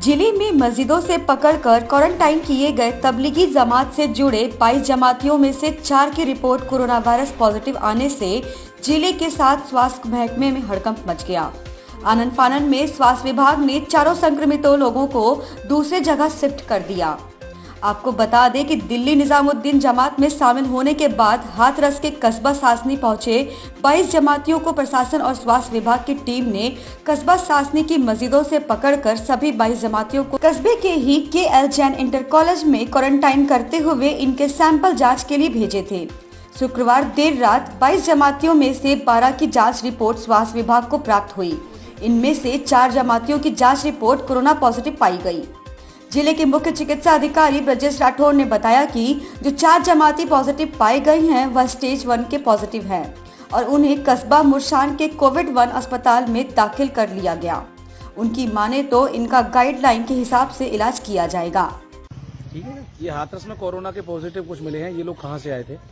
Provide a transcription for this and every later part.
जिले में मस्जिदों से पकड़कर क्वारंटाइन किए गए तबलीगी जमात से जुड़े 22 जमातियों में से 4 की रिपोर्ट कोरोना वायरस पॉजिटिव आने से जिले के 7 स्वास्थ्य महकमे में हड़कंप मच गया। आनन फानन में स्वास्थ्य विभाग ने चारों संक्रमितों लोगों को दूसरे जगह शिफ्ट कर दिया। आपको बता दें कि दिल्ली निजामुद्दीन जमात में शामिल होने के बाद हाथरस के कस्बा सासनी पहुंचे 22 जमातियों को प्रशासन और स्वास्थ्य विभाग की टीम ने कस्बा सासनी की मस्जिदों से पकड़कर सभी 22 जमातियों को कस्बे के ही KL जैन इंटर कॉलेज में क्वारंटाइन करते हुए इनके सैंपल जाँच के लिए भेजे थे। शुक्रवार देर रात 22 जमातियों में से 12 की जाँच रिपोर्ट स्वास्थ्य विभाग को प्राप्त हुई। इनमें से 4 जमातियों की जाँच रिपोर्ट कोरोना पॉजिटिव पाई गयी। जिले के मुख्य चिकित्सा अधिकारी ब्रजेश राठौर ने बताया कि जो 4 जमाती पॉजिटिव पाए गए हैं वह स्टेज 1 के पॉजिटिव हैं और उन्हें कस्बा मुरशान के कोविड-1 अस्पताल में दाखिल कर लिया गया। उनकी माने तो इनका गाइडलाइन के हिसाब से इलाज किया जाएगा। ठीक है, ये हाथरस में कोरोना के पॉजिटिव कुछ मिले हैं। ये लोग कहाँ से आए थे?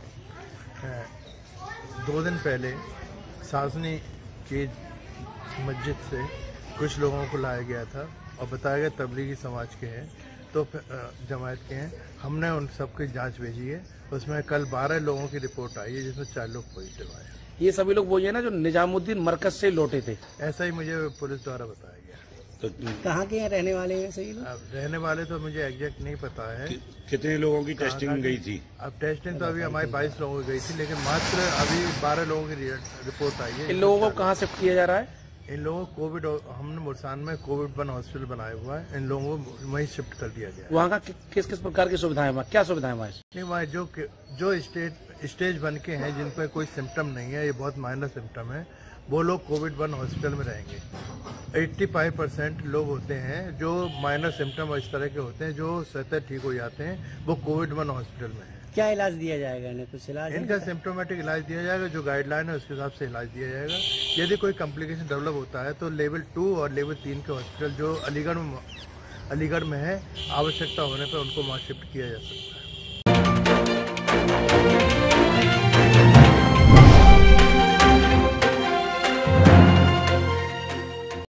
2 दिन पहले सासनी की मस्जिद से कुछ लोगों को लाया गया था और बताया गया तबलीगी समाज के हैं, तो जमात के हैं। हमने उन सबकी जांच भेजी है। उसमें कल 12 लोगों की रिपोर्ट आई है जिसमें 4 लोग पॉजिटिव आए। ये सभी लोग वही है ना जो निजामुद्दीन मरकज से लौटे थे? ऐसा ही मुझे पुलिस द्वारा बताया गया। तो कहाँ के हैं रहने वाले हैं सही लोग? रहने वाले तो मुझे एग्जैक्ट नहीं पता है। कितने लोगों की टेस्टिंग गई थी? अब टेस्टिंग तो अभी हमारी 22 लोगों की गई थी, लेकिन मात्र अभी 12 लोगों की रिपोर्ट आई है। इन लोगों को कहाँ शिफ्ट किया जा रहा है? इन लोगों को कोविड, हमने मुरसान में कोविड-1 हॉस्पिटल बनाया हुआ है। इन लोगों को वहीं शिफ्ट कर दिया गया है। वहाँ का किस किस प्रकार की सुविधाएं वहाँ, क्या सुविधाएं वहाँ? नहीं, वहाँ जो स्टेज 1 के हैं जिन पर कोई सिम्टम नहीं है, ये बहुत माइनर सिम्टम है, वो लोग कोविड-1 हॉस्पिटल में रहेंगे। 85% लोग होते हैं जो माइनर सिम्टम और इस तरह के होते हैं, जो स्वतः ठीक हो जाते हैं, वो कोविड-1 हॉस्पिटल में है। क्या इलाज दिया जाएगा इन्हें? कुछ इलाज इनका सिम्टोमेटिक इलाज दिया जाएगा, जो गाइडलाइन है उसके हिसाब से इलाज दिया जाएगा। यदि कोई कॉम्प्लिकेशन डेवलप होता है तो लेवल 2 और लेवल 3 के हॉस्पिटल जो अलीगढ़ में है, आवश्यकता होने पर उनको वहाँ शिफ्ट किया जा सकता है।